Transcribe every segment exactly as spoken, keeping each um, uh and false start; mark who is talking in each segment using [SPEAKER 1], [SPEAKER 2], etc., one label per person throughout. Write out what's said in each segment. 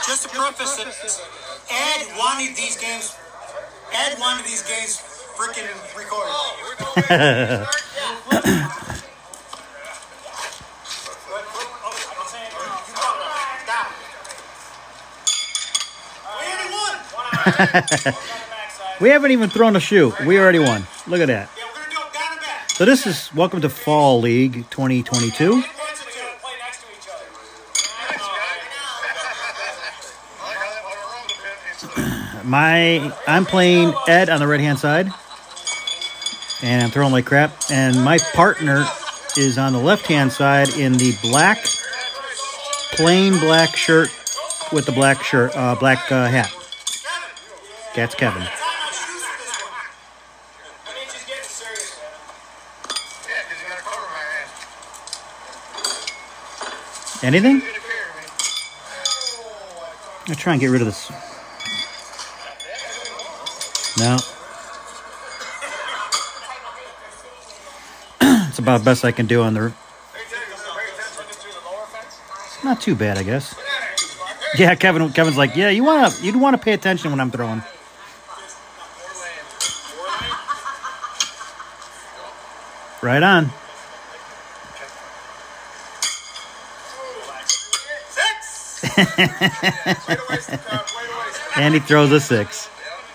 [SPEAKER 1] just to preface it, Ed wanted these games. Ed wanted these games freaking recorded.
[SPEAKER 2] We haven't even thrown a shoe. We already won. Look at that. So this is welcome to Fall League twenty twenty-two. My I'm playing Ed on the right hand side, and I'm throwing like crap. And my partner is on the left hand side in the black, plain black shirt with the black shirt, uh, black uh, hat. That's Kevin. Anything? I'll try and get rid of this. No. It's about the best I can do on the... Not too bad, I guess. Yeah, Kevin. Kevin's like, yeah, you wanna, you'd want to pay attention when I'm throwing. Right on. And he throws a six.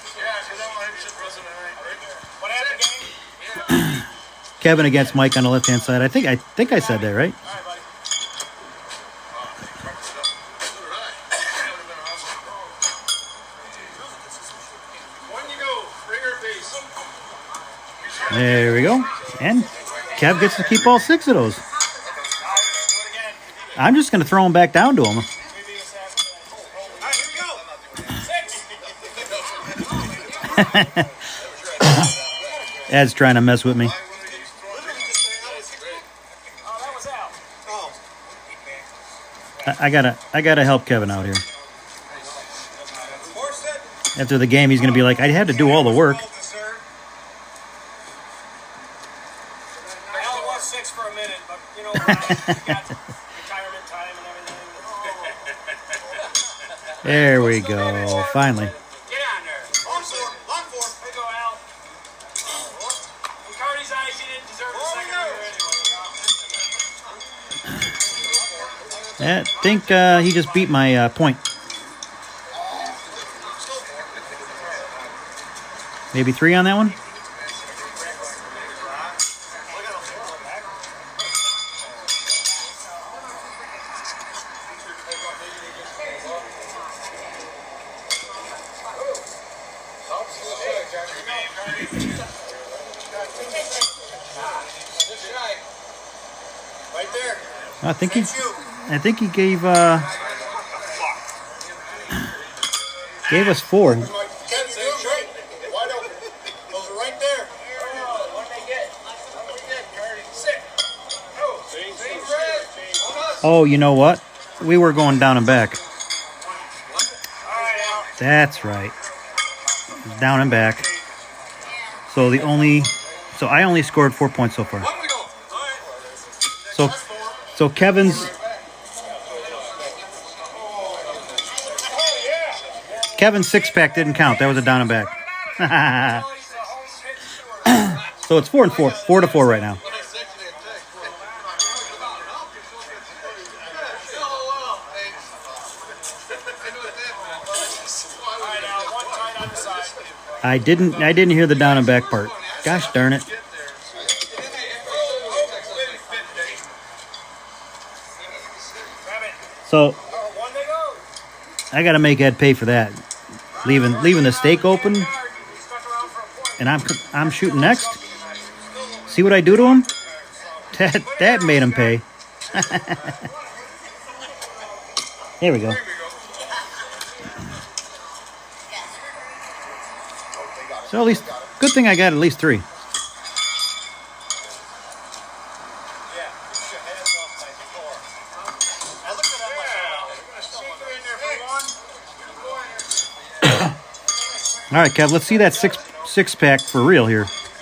[SPEAKER 2] Kevin against Mike on the left-hand side. I think I think I said that right. There we go. And Kev gets to keep all six of those. I'm just going to throw them back down to him. Ed's trying to mess with me. I, I gotta, I gotta help Kevin out here. After the game, he's gonna be like, I had to do all the work. There we go. Finally. I think uh, he just beat my uh, point. Maybe three on that one? I think he, I think he gave, uh, gave us four. Oh, you know what? We were going down and back. That's right. Down and back. So the only, so I only scored four points so far. So, so Kevin's, Kevin's six pack didn't count. That was a down and back. So it's four and four, four to four right now. I didn't, I didn't hear the down and back part. Gosh darn it. So I gotta make Ed pay for that. Leaving leaving the stake open, and I'm I'm shooting next. See what I do to him? That that made him pay. There we go. So at least, good thing I got at least three. All right, Kev, let's see that six six pack for real here.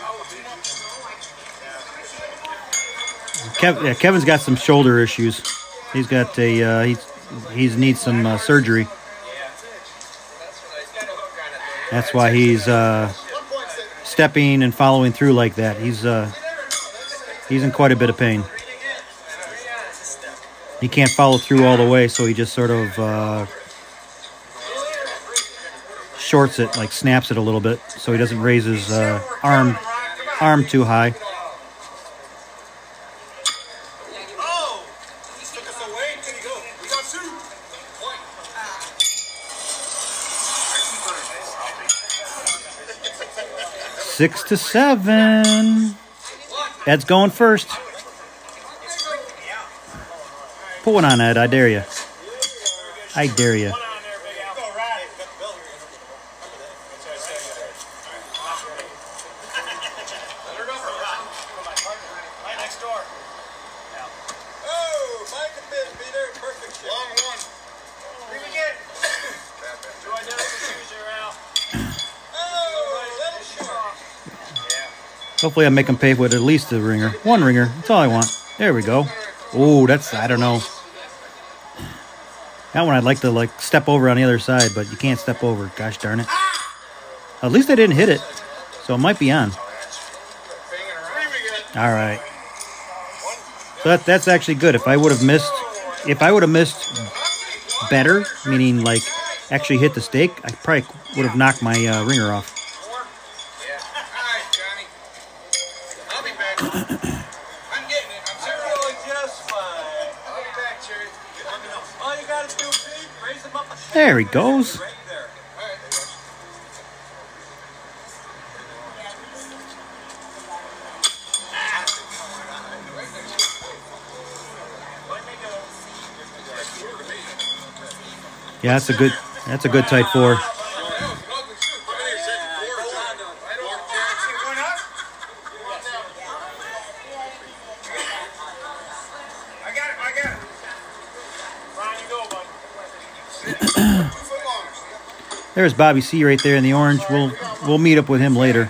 [SPEAKER 2] Kev, yeah, Kevin's got some shoulder issues. He's got a uh, he's he's needs some uh, surgery. That's why he's uh, stepping and following through like that. He's uh, he's in quite a bit of pain. He can't follow through all the way, so he just sort of uh, shorts it, like snaps it a little bit, so he doesn't raise his uh, arm arm too high. Six to seven. Ed's going first. Put one on, Ed. I dare you. I dare you. Hopefully I make him pay with at least a ringer. One ringer. That's all I want. There we go. Oh, that's, I don't know. That one I'd like to like step over on the other side, but you can't step over. Gosh darn it. At least I didn't hit it, so it might be on. All right. So that, that's actually good. If I would have missed, if I would have missed better, meaning like actually hit the stake, I probably would have knocked my uh, ringer off. There he goes. Yeah, that's a good that's a good tight four. There's Bobby C right there in the orange. We'll we'll meet up with him later.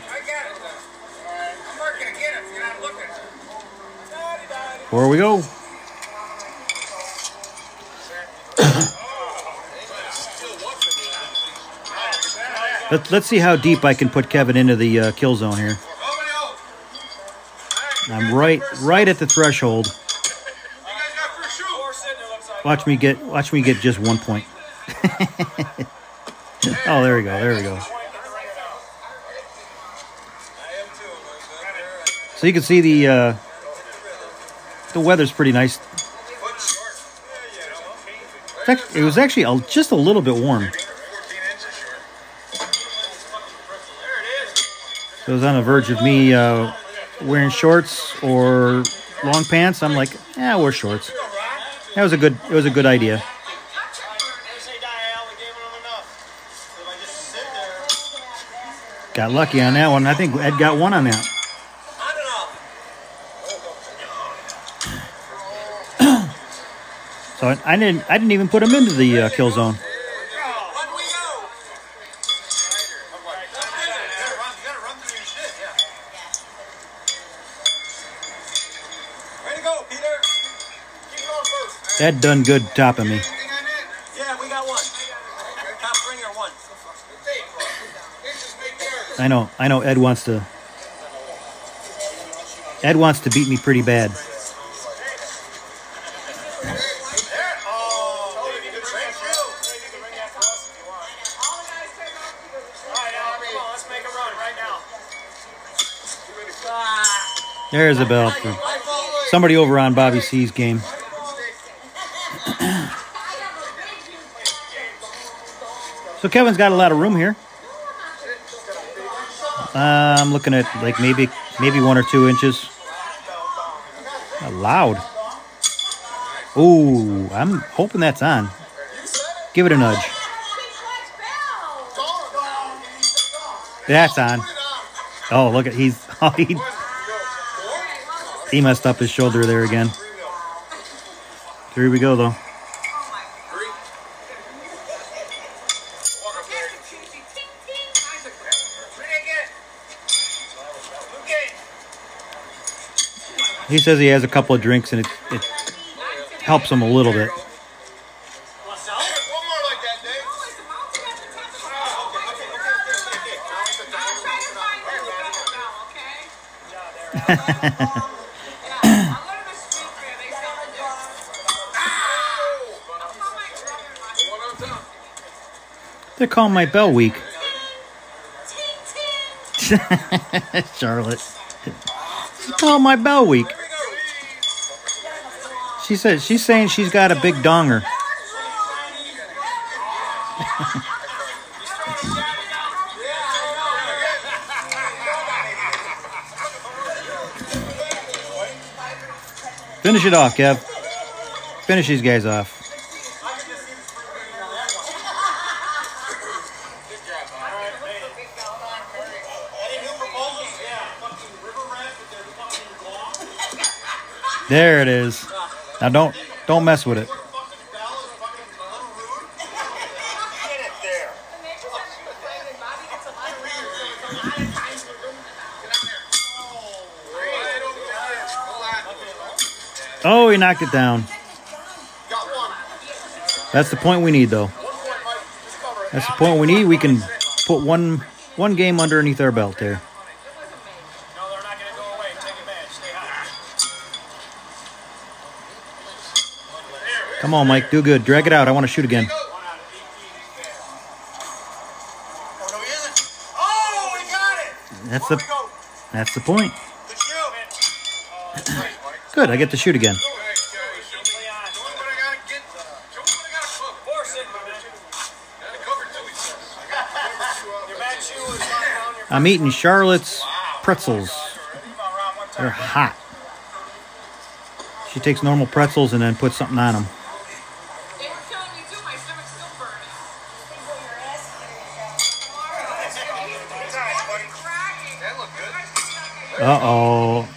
[SPEAKER 2] Here we go. Let's let's see how deep I can put Kevin into the uh, kill zone here. I'm right right at the threshold. Watch me get watch me get just one point. Oh, there we go. There we go. So you can see the uh, the weather's pretty nice. It was actually just a little bit warm. So it was on the verge of me uh, wearing shorts or long pants. I'm like, yeah, I'll wear shorts. That was a good. It was a good idea. Got lucky on that one. I think Ed got one on that. So I, I didn't. I didn't even put him into the uh, kill zone. Ed done good topping me.
[SPEAKER 1] Yeah, we got one. Top ringer one.
[SPEAKER 2] I know. I know. Ed wants to. Ed wants to beat me pretty bad. There's a bell for somebody over on Bobby C's game. So Kevin's got a lot of room here. Uh, I'm looking at like maybe maybe one or two inches. Uh, loud. Ooh, I'm hoping that's on. Give it a nudge. That's on. Oh, look at he's oh, he he messed up his shoulder there again. Here we go though. He says he has a couple of drinks and it, it helps him a little bit. They're calling my bell weak. Charlotte. She called my bell weak. She said she's saying she's got a big donger. Finish it off, Kev. Finish these guys off. There it is. Now don't don't mess with it. Oh, he knocked it down. That's the point we need, though. That's the point we need. We can put one one game underneath our belt there. Come on, Mike. Do good. Drag it out. I want to shoot again. That's the that's the point. Good. I get to shoot again. I'm eating Charlotte's pretzels. They're hot. She takes normal pretzels and then puts something on them. Uh-oh.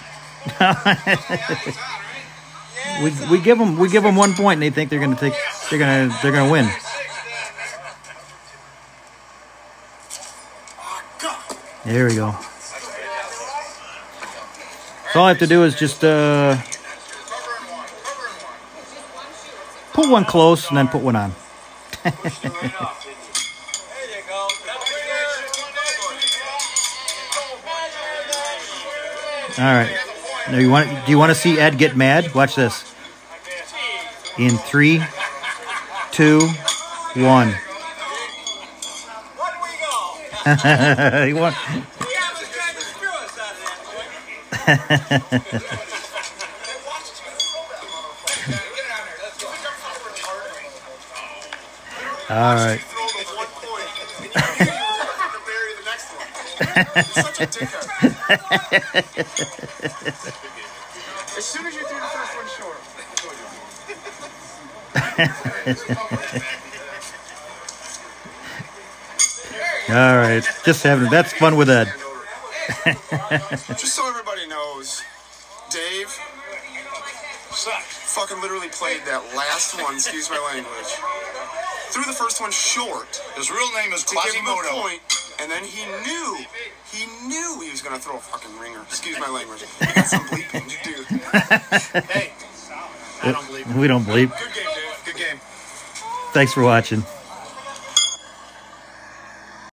[SPEAKER 2] we we give them we give them one point and they think they're gonna take they're gonna they're gonna win. There we go. So all I have to do is just uh, put one close and then put one on. All right. Now you want? Do you want to see Ed get mad? Watch this. In three, two, one. He won. All right.
[SPEAKER 3] As soon as you threw the first one short.
[SPEAKER 2] All right, just having that's fun with Ed.
[SPEAKER 3] Just so everybody knows, Dave fucking literally played that last one. Excuse my language. Threw the first one short.
[SPEAKER 1] His real name is
[SPEAKER 3] to give him a
[SPEAKER 1] Quasimodo.
[SPEAKER 3] point, and then he knew, he knew he was gonna throw a fucking ringer. Excuse my language. He got some bleeping to do.
[SPEAKER 1] Hey, I don't believe it.
[SPEAKER 2] We don't bleep.
[SPEAKER 1] Good game, Dave. Good game.
[SPEAKER 2] Thanks for watching.